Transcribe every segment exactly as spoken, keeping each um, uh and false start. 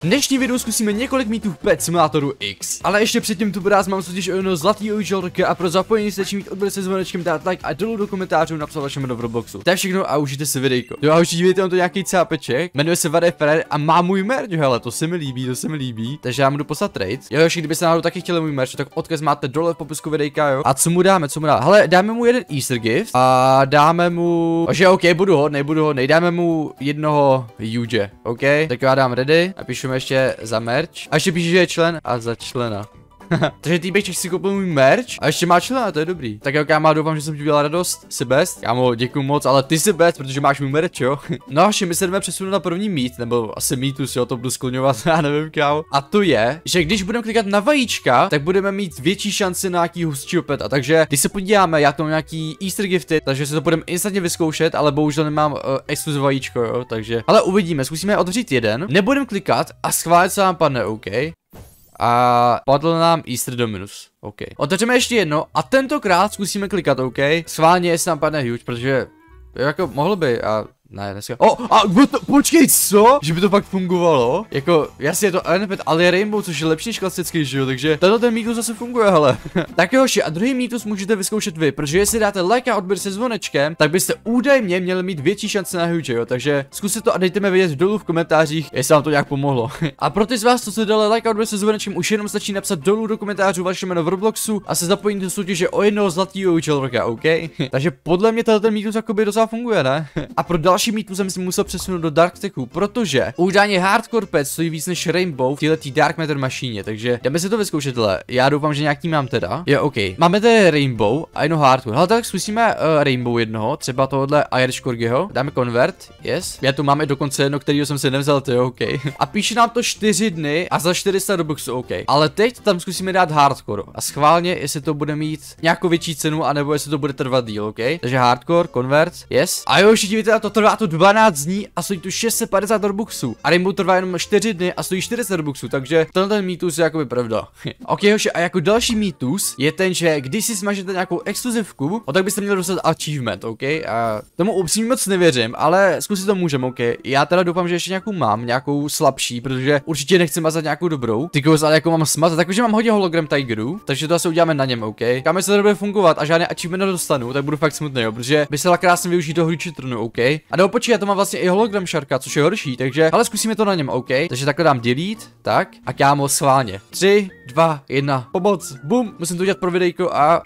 V dnešní videu zkusíme několik mýtů v Pet Simulatoru X. Ale ještě předtím tu ráz mám totiž o jedno zlatý účelka a pro zapojení stačí mít odběr se zvonečkem, dát like a dolů do komentářů napsat vaše jméno v Robloxu. To je všechno a užijte si videjko. Jo a už vidíte, on to nějaký cápeček, jmenuje se Vade Ferrer a má můj merch, hele, to se mi líbí, to se mi líbí. Takže já mu jdu poslat trade. Jo, ještě kdybyste náhodou taky chtěli můj merch, tak odkaz máte dole v popisku videjka, jo. A co mu dáme, co mu dáme? Hele, dáme mu jeden Easter gift a dáme mu, že OK, budu hodnej, budu hodnej, dáme mu jednoho Juge, OK? Tak já dám ready a píšu ještě za merch. A ještě píše, že je člen a za člena. Takže týpeček si koupil můj merch a ještě má člena, to je dobrý. Tak jo, kámo, doufám, že jsem ti udělal radost. Jsi best. Kámo, děkuju moc, ale ty jsi best, protože máš můj merch, jo. No a my se jdeme přesunout na první mít, nebo asi mýtus, jo, to budu skloňovat, já nevím, kámo. A to je, že když budeme klikat na vajíčka, tak budeme mít větší šanci na nějaký hustšího peta. Takže když se podíváme, já to mám nějaký Easter gifty, takže se to budeme instantně vyzkoušet, ale bohužel nemám uh, exkluzivní vajíčko, jo, takže. Ale uvidíme, zkusíme otevřít jeden. Nebudeme klikat a schválit, co nám padne, OK. A padl nám Easter Dominus, OK. Otevřeme ještě jedno a tentokrát zkusíme klikat, OK. Schválně, jestli nám padne Huge, protože jako mohl by a ne, dneska. O, a to, počkej, co? Že by to fakt fungovalo? Jako, jasně je to N P, ale je Rainbow, což je lepší než klasický, že jo, takže tenhle ten mýtus zase funguje, hele. Tak joši, a druhý mýtus můžete vyzkoušet vy, protože jestli dáte like a odběr se zvonečkem, tak byste údajně měli mít větší šance na Huge, jo, takže zkuste to a dejte mi vědět dolů v komentářích, jestli vám to nějak pomohlo. A pro ty z vás, co se dali like a odběr se zvonečkem, už jenom stačí napsat dolů do komentářů vaše jméno v Robloxu a se zapojit do soutěže o jednoho zlatýho účelka, OK? Takže podle mě tenhle ten mýtus jakoby docela funguje, ne? A pro další mýtus jsem si musel přesunout do Dark Techu, protože údajně Hardcore Pet stojí víc než Rainbow v této Dark Matter mašíně, takže jdeme si to vyzkoušet, dle. Já doufám, že nějaký mám teda. Jo, OK. Máme tady Rainbow a jedno Hardcore. Hele, tak zkusíme uh, Rainbow jednoho, třeba tohohle Irish Corgiho. Dáme Convert, yes. Já tu máme dokonce jedno, kterýho jsem si nevzal, to je OK. A píše nám to čtyři dny a za čtyři sta Robuxů, OK. Ale teď tam zkusíme dát Hardcore a schválně, jestli to bude mít nějakou větší cenu, anebo jestli to bude trvat díl, OK. Takže Hardcore, Convert, yes. A jo, ještě vidíte, to trvá to dvanáct dní a stojí tu šest set padesát Robuxů. A Rainbow trvá jenom čtyři dny a stojí čtyři sta Robuxů, takže tenhle ten mýtus je jakoby pravda. OK, hoši, a jako další mýtus je ten, že když si smažete nějakou exkluzivku, o tak byste měli dostat achievement, OK? A tomu upřímně moc nevěřím, ale zkusit to můžeme, OK? Já teda doufám, že ještě nějakou mám, nějakou slabší, protože určitě nechci mazat nějakou dobrou. Ty kouz, ale jako mám smazat, takže mám hodně hologram Tigerů, takže to asi uděláme na něm, OK? Kam se to bude fungovat a žádné achievement nedostanu, tak budu fakt smutný, jo, protože by se dala krásně využít do hry Chitronu, OK? A nebo počkej, já to mám vlastně i hologram Sharka, což je horší, takže ale zkusíme to na něm, OK? Takže takhle dám delete, tak a kámo, schválně. tři, dva, jedna, pomoc, bum, musím to udělat pro videjko a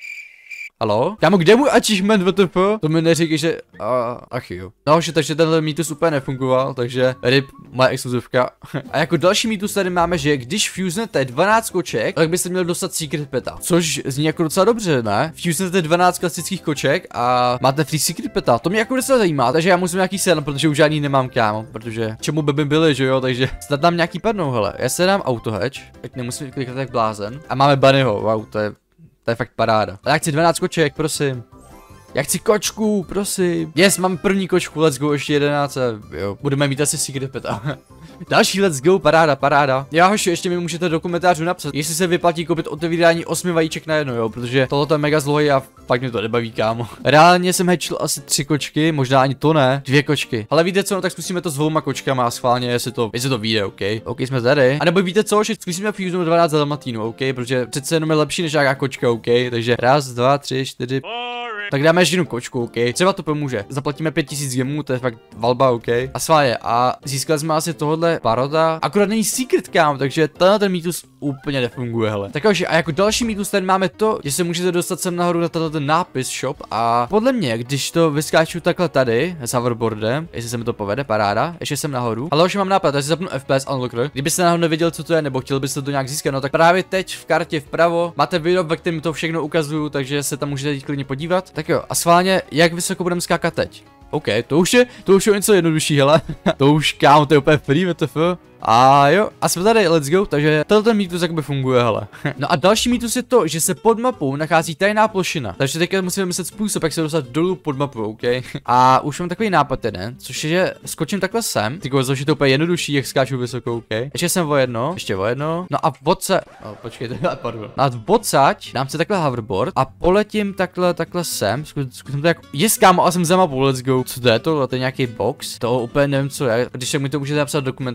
halo? Kámo, kde můj achievement W T F? To mi neříkej, že a, ach jo. No, že takže tenhle mýtus úplně nefungoval, takže rip, moje exkluzivka. A jako další mýtus tady máme, že když fusenete dvanáct koček, tak byste měli dostat secret peta. Což zní jako docela dobře, ne? Fusenete dvanáct klasických koček a máte free secret peta. To mě jako docela zajímá, takže já musím nějaký sen, protože už žádný nemám, kámo. Protože čemu by byly, že jo, takže snad nám nějaký padnou, hele. Já se dám auto hatch, tak nemusím klikat jak blázen. A máme bunnyho, wow, to je To je fakt paráda. Ale já chci dvanáct koček, prosím. Já chci kočku, prosím. Yes, mám první kočku, let's go, ještě jedenáct. Jo, budeme mít asi secret peta. Další let's go, paráda, paráda. Já hoši, ještě mi můžete do komentářů napsat, jestli se vyplatí koupit otevírání osmi vajíček na jedno, jo, protože tohle je mega zlohy a fakt mě to nebaví, kámo. Reálně jsem hatchil asi tři kočky, možná ani to ne, dvě kočky. Ale víte co, no tak zkusíme to s dvouma kočkama a schválně, jestli to, jestli to vyjde, OK. OK, jsme tady. A nebo víte co, že zkusíme fusnout dvanáct dalmatínů, OK, protože přece jenom je lepší než nějaká kočka, OK. Takže raz, dva, tři, čtyři. Tak dáme ještě jednu kočku, OK. Třeba to pomůže. Zaplatíme pět tisíc gemů, to je fakt valba, OK. A sváje. A získali jsme asi tohle paroda. Akorát není secret cam, takže tenhle ten mýtus úplně nefunguje, hele. Takže a jako další mýtus tady máme to, že se můžete dostat sem nahoru na tenhle ten nápis shop. A podle mě, když to vyskáču takhle tady s hoverboardem, jestli se mi to povede, paráda, ještě jsem nahoru. Ale už mám nápad, takže zapnu F P S Unlocker. Kdybyste náhodou nevěděl, co to je, nebo chtěl byste to nějak získat, no tak právě teď v kartě vpravo máte video, ve kterém to všechno ukazuju, takže se tam můžete jít klidně podívat. Tak jo, a schválně, jak vysoko budeme skákat teď? OK, to už je, to už je něco jednodušší, hele. To už, kámo, to je úplně free, W T F. A jo, a jsme tady, let's go, takže tenhle mýtus jakoby funguje, hele. No a další mýtus je to, že se pod mapou nachází tajná plošina. Takže teďka musíme myslet způsob, jak se dostat dolů pod mapu, OK? A už mám takový nápad jeden, což je, že skočím takhle sem. Ty kouzlo, že to úplně jednodušší, jak skáču vysoko, OK? Ještě jsem o jedno, ještě o jedno. No a v bodce, oh, počkejte, pardon. A v bodcať dám si takhle hoverboard a poletím takhle, takhle sem. Zkusím to jako, jest kámo, a jsem za mapou, let's go. Co to je to? To je nějaký box? To úplně nevím, co je. Když tak mi to můžete napsat do komentářů.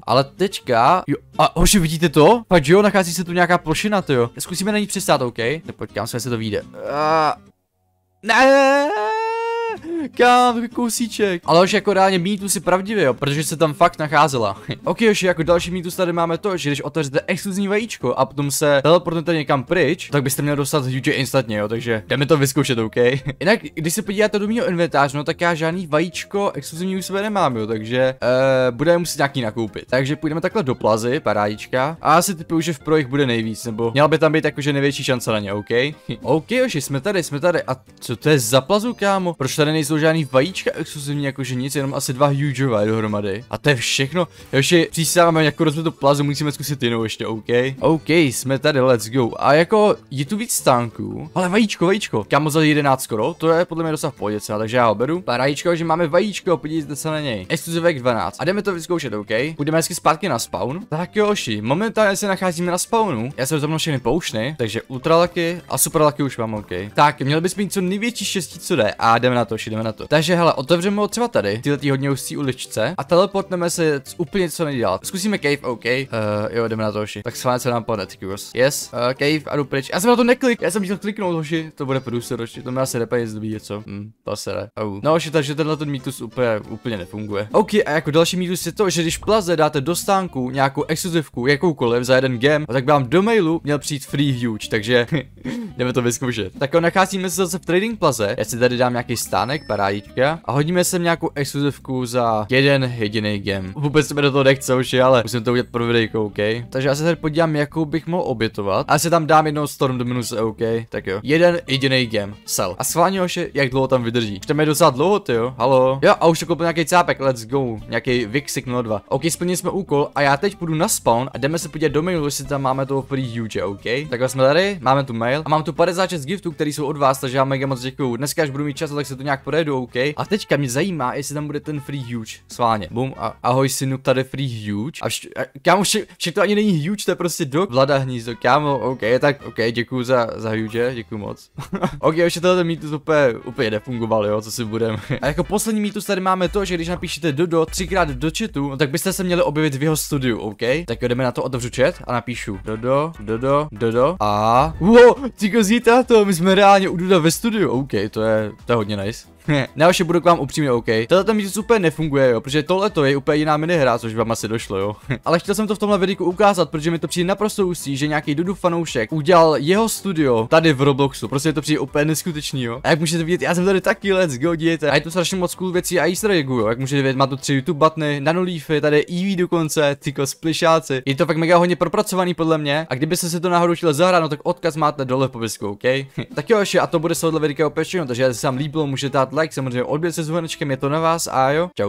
Ale teďka, jo, a hoši, vidíte to? Fakt jo, nachází se tu nějaká plošina, to jo. Zkusíme na ní přistát, OK? Nepočkám se, se to vyjde. Uh, ne. Kámo, takový kousíček. Ale už jako reálně mýtus si pravdivě, jo, protože se tam fakt nacházela. Ok, už jako další mýtus tady máme to, že když otevřete exkluzivní vajíčko a potom se teleportujete někam pryč, tak byste měli dostat huge instantně, jo, takže jdeme to vyzkoušet, OK? Jinak, když se podíváte do mého inventáře, no tak já žádný vajíčko exkluzivní u sebe nemám, jo, takže uh, budeme muset nějaký nakoupit. Takže půjdeme takhle do plazy, parádička. A asi typuju, že v pro jich bude nejvíc, nebo měla by tam být jakože největší šance na ně, OK? OK, už jsme tady, jsme tady. A co to je za plazu, kámo? Proč tady nejsou žádný vajíčka exkluzivní, jakože nic, jenom asi dva hugeové dohromady. A to je všechno. Ještě přísáváme jako rozbitou plazu, musíme zkusit jinou ještě, OK? OK, jsme tady, let's go. A jako je tu víc stánků, ale vajíčko, vajíčko. Kámo, za jedenáct skoro, to je podle mě docela v pohodě, takže já ho beru. Parádičko, že máme vajíčko, podívejte se na něj. Exkluzivek dvanáct. A jdeme to vyzkoušet, OK? Půjdeme hezky zpátky na spawn. Tak jo, oši, momentálně se nacházíme na spawnu. Já jsem za mnou všechny poušny, takže ultra lucky a super lucky už mám, OK? Tak, měli bychom mít co největší štěstí, co jde. A jdeme na to, jdeme na to. Takže hele, otevřeme ho třeba tady, tyhle tý hodně úzcí uličce a teleportneme se úplně co nedělat. Zkusíme cave, OK? Uh, jo, jdeme na to, hoši. Tak schválně se nám padne, tykus. Yes, uh, cave a jdu pryč. Já jsem na to neklik, já jsem chtěl kliknout, hoši. To bude průser, hoši. To mi asi nepají zdobí něco. Hm, to se ne. Oh. No, hoši, takže tenhle ten mýtus úplně, úplně nefunguje. OK, a jako další mýtus je to, že když v plaze dáte do stánku nějakou exkluzivku, jakoukoliv za jeden game, tak by vám do mailu měl přijít free huge, takže jdeme to vyzkoušet. Tak jo, nacházíme se zase v trading plaze. Já si tady dám nějaký stánek, parádička. A hodíme sem nějakou exkluzivku za jeden jediný game. Vůbec mi do toho nechce už, ale musím to udělat pro videjko, OK? Takže já se tady podívám, jakou bych mohl obětovat. A si tam dám jednou storm do minuse, OK? Tak jo. Jeden jediný game. Sell. A schválně hoši, jak dlouho tam vydrží. Už tam je docela dlouho, ty jo. Halo. Jo, a už to koupil nějaký cápek, let's go. Nějaký Vixik nula dva. OK, splnili jsme úkol a já teď půjdu na spawn a jdeme se podívat do mailu, jestli tam máme toho free huge, OK? Tak jsme tady, máme tu mail a mám tu padesát šest giftů, které jsou od vás, takže já mega moc děkuju. Dneska, až budu mít čas, tak se to nějak projedu, OK? A teďka mě zajímá, jestli tam bude ten free huge. Sválně. Bum. A ahoj synu, tady free huge. A, vš a kámo, vše, vše to ani není huge, to je prostě dog. Vlada hnízdo. Kámo, OK, tak OK, děkuju za, za huge, děkuju moc. OK, ještě tohle mýtus úplně, úplně nefungoval, jo, co si budem. A jako poslední mýtus tady máme to, že když napíšete dodo třikrát do chatu, no, tak byste se měli objevit v jeho studiu, OK? Tak jdeme na to, otevřu chat a napíšu dodo, dodo, dodo a wow, ty kozíte to, my jsme reálně u Duda ve studiu, OK, to je, to je hodně nice. Ne, už budu k vám upřímně, OK. Tohle ten mýtus úplně nefunguje, jo, protože tohle to je úplně jiná minihra, což vám asi došlo, jo. Ale chtěl jsem to v tomhle videu ukázat, protože mi to přijde naprosto ústí, že nějaký Dudu fanoušek udělal jeho studio tady v Robloxu. Prostě to přijde úplně neskutečný, jo. A jak můžete vidět, já jsem tady taky, let's go, dějte. A je tu strašně moc cool věcí a easter eggů, jo. Jak můžete vidět, má tu tři YouTube buttony, nanolífy, tady E V dokonce, tyko splišáci. Je to fakt mega hodně propracovaný podle mě. A kdybyste se to náhodou chtěli zahrát, no tak odkaz máte dole v popisku, OK? Tak jo, ještě a to bude z tohohle videa opět všechno, takže jestli se vám líbilo, můžete dát like, samozřejmě odběr se zvonečkem, je to na vás a jo. Čau.